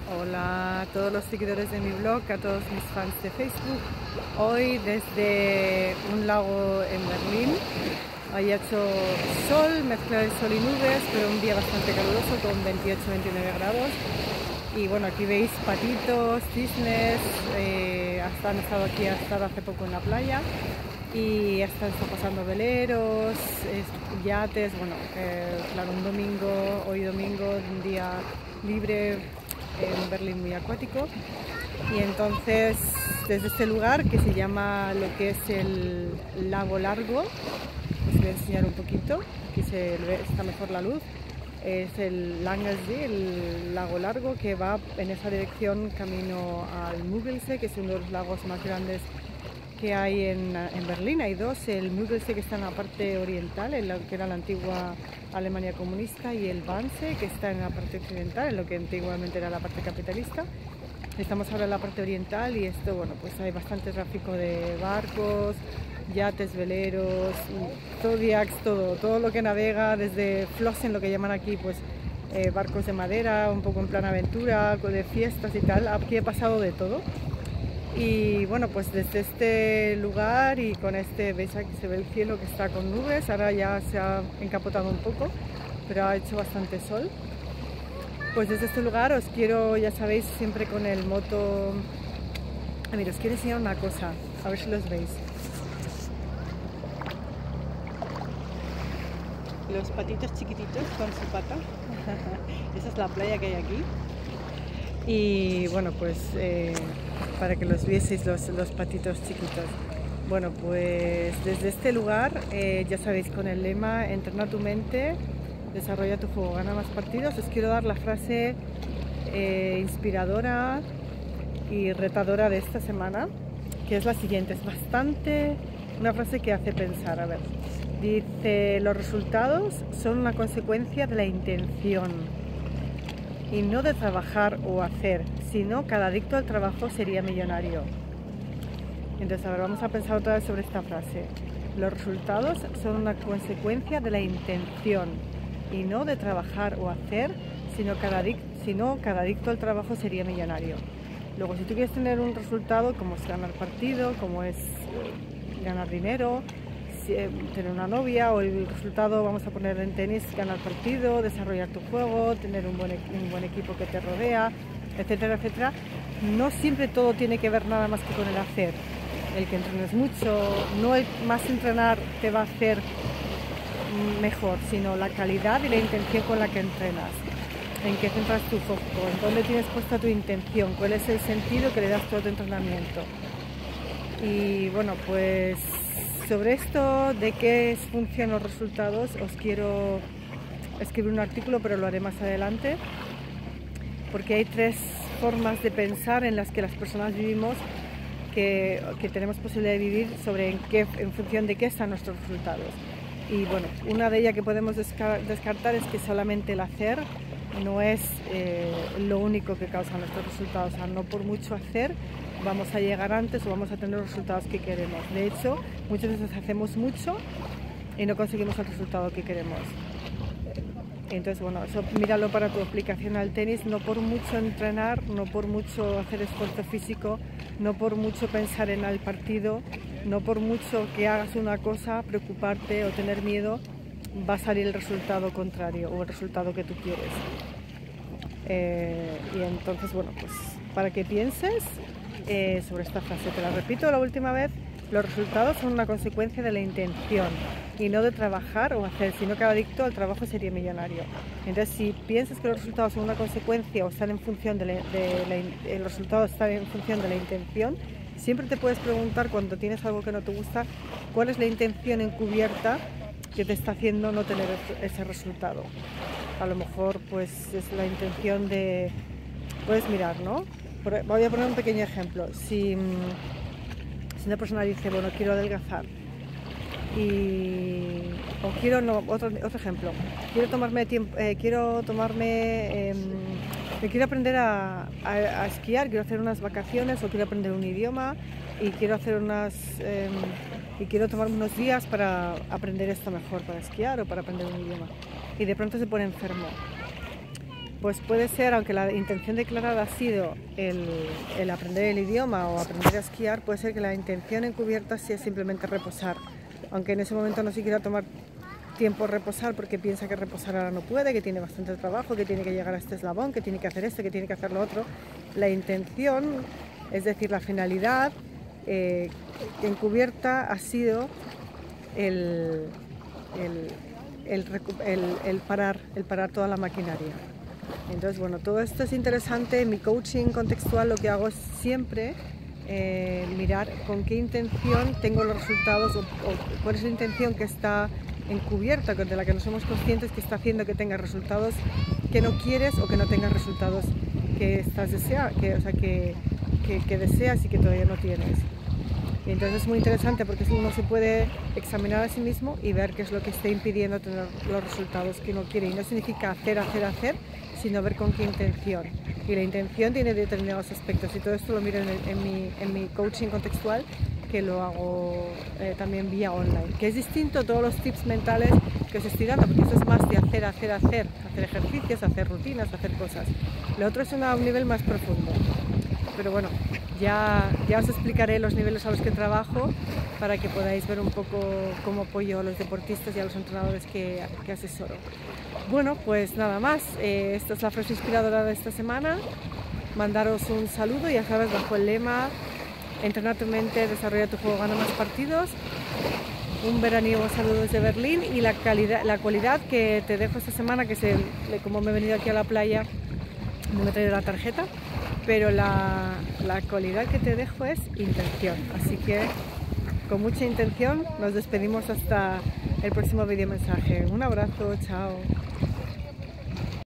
Hola a todos los seguidores de mi blog, a todos mis fans de Facebook. Hoy desde un lago en Berlín. Hoy ha hecho sol, mezcla de sol y nubes, pero un día bastante caluroso con 28-29 grados. Y bueno, aquí veis patitos, cisnes, han estado aquí, hace poco en la playa. Y están pasando veleros, yates, bueno, claro, hoy domingo, un día libre en Berlín muy acuático. Y entonces desde este lugar que se llama lo que es el Lago Largo, os voy a enseñar un poquito, aquí está mejor la luz, es el Langersee, el Lago Largo, que va en esa dirección camino al Müggelsee, que es uno de los lagos más grandes que hay en Berlín. Hay dos, el Müggelsee, que está en la parte oriental, en lo que era la antigua Alemania comunista, y el Wannsee, que está en la parte occidental, en lo que antiguamente era la parte capitalista. Estamos ahora en la parte oriental y esto, bueno, pues hay bastante tráfico de barcos, yates, veleros, zodiacs, todo lo que navega, desde Flossen, lo que llaman aquí, pues barcos de madera, un poco en plan aventura, de fiestas y tal. Aquí he pasado de todo. Y bueno, pues desde este lugar y con veis aquí se ve el cielo que está con nubes, ahora ya se ha encapotado un poco, pero ha hecho bastante sol. Pues desde este lugar os quiero, ya sabéis, siempre con el moto. Mira, os quiero enseñar una cosa, a ver si los veis. Los patitos chiquititos con su pata. Esa es la playa que hay aquí. Y bueno, pues para que los vieseis los patitos chiquitos. Bueno, pues desde este lugar, ya sabéis, con el lema entrena tu mente, desarrolla tu fuego, gana más partidos, os quiero dar la frase inspiradora y retadora de esta semana, que es la siguiente. Es una frase que hace pensar. A ver, dice: los resultados son una consecuencia de la intención y no de trabajar o hacer, sino cada adicto al trabajo sería millonario. Entonces, a ver, vamos a pensar otra vez sobre esta frase. Los resultados son una consecuencia de la intención y no de trabajar o hacer, sino cada adicto al trabajo sería millonario. Luego, si tú quieres tener un resultado como es ganar partido, como es ganar dinero, tener una novia, o el resultado, vamos a poner en tenis, ganar partido, desarrollar tu juego, tener un buen equipo que te rodea, etcétera, etcétera. No siempre todo tiene que ver nada más que con el hacer. El que entrenes mucho, no el más entrenar te va a hacer mejor, sino la calidad y la intención con la que entrenas. En qué centras tu foco, en dónde tienes puesta tu intención, cuál es el sentido que le das todo tu entrenamiento. Y bueno, pues sobre esto de qué funcionan los resultados, os quiero escribir un artículo, pero lo haré más adelante, porque hay tres formas de pensar en las que las personas vivimos, que tenemos posibilidad de vivir, sobre en función de qué están nuestros resultados. Y bueno, una de ellas que podemos descartar es que solamente el hacer no es lo único que causa nuestros resultados. O sea, no por mucho hacer vamos a llegar antes o vamos a tener los resultados que queremos. De hecho, muchas veces hacemos mucho y no conseguimos el resultado que queremos. Entonces, bueno, eso míralo para tu aplicación al tenis. No por mucho entrenar, no por mucho hacer esfuerzo físico, no por mucho pensar en el partido, no por mucho que hagas una cosa, preocuparte o tener miedo, va a salir el resultado contrario o el resultado que tú quieres. Y entonces, bueno, pues para que pienses sobre esta frase, te la repito la última vez: los resultados son una consecuencia de la intención y no de trabajar o hacer, sino cada adicto al trabajo sería millonario. Entonces, si piensas que los resultados son una consecuencia o están en función el resultado está en función de la intención, siempre te puedes preguntar, cuando tienes algo que no te gusta, cuál es la intención encubierta que te está haciendo no tener ese resultado. A lo mejor pues es la intención de... Puedes mirar, ¿no? Voy a poner un pequeño ejemplo. Si una persona dice, bueno, quiero adelgazar, o quiero, no, otro ejemplo, quiero aprender a esquiar, quiero hacer unas vacaciones, o quiero aprender un idioma y quiero tomarme unos días para aprender esto mejor, para esquiar o para aprender un idioma, y de pronto se pone enfermo. pues puede ser, aunque la intención declarada ha sido el aprender el idioma o aprender a esquiar, puede ser que la intención encubierta sea simplemente reposar, aunque en ese momento no se quiera tomar tiempo a reposar porque piensa que reposar ahora no puede, que tiene bastante trabajo, que tiene que llegar a este eslabón, que tiene que hacer esto, que tiene que hacer lo otro. La intención, es decir, la finalidad encubierta ha sido el parar toda la maquinaria. Entonces, bueno, todo esto es interesante. En mi coaching contextual lo que hago es siempre mirar con qué intención tengo los resultados o cuál es la intención que está encubierta, de la que no somos conscientes, que está haciendo que tengas resultados que no quieres o que no tengas resultados que estás que deseas y que todavía no tienes. Y entonces es muy interesante porque uno se puede examinar a sí mismo y ver qué es lo que está impidiendo tener los resultados que uno quiere. Y no significa hacer, sino ver con qué intención. Y la intención tiene determinados aspectos y todo esto lo miro en mi coaching contextual, que lo hago también vía online, que es distinto a todos los tips mentales que os estoy dando, porque eso es más de hacer ejercicios, hacer rutinas, hacer cosas. Lo otro es a un nivel más profundo, pero bueno, ya os explicaré los niveles a los que trabajo para que podáis ver un poco cómo apoyo a los deportistas y a los entrenadores que asesoro. Bueno, pues nada más, esta es la frase inspiradora de esta semana. Mandaros un saludo, ya sabes, bajo el lema: entrena tu mente, desarrolla tu juego, gana más partidos. Un veraniego saludo desde Berlín, y la cualidad que te dejo esta semana, que es como me he venido aquí a la playa, no me he traído la tarjeta, pero la cualidad que te dejo es intención. Así que con mucha intención nos despedimos hasta el próximo video mensaje. Un abrazo, chao.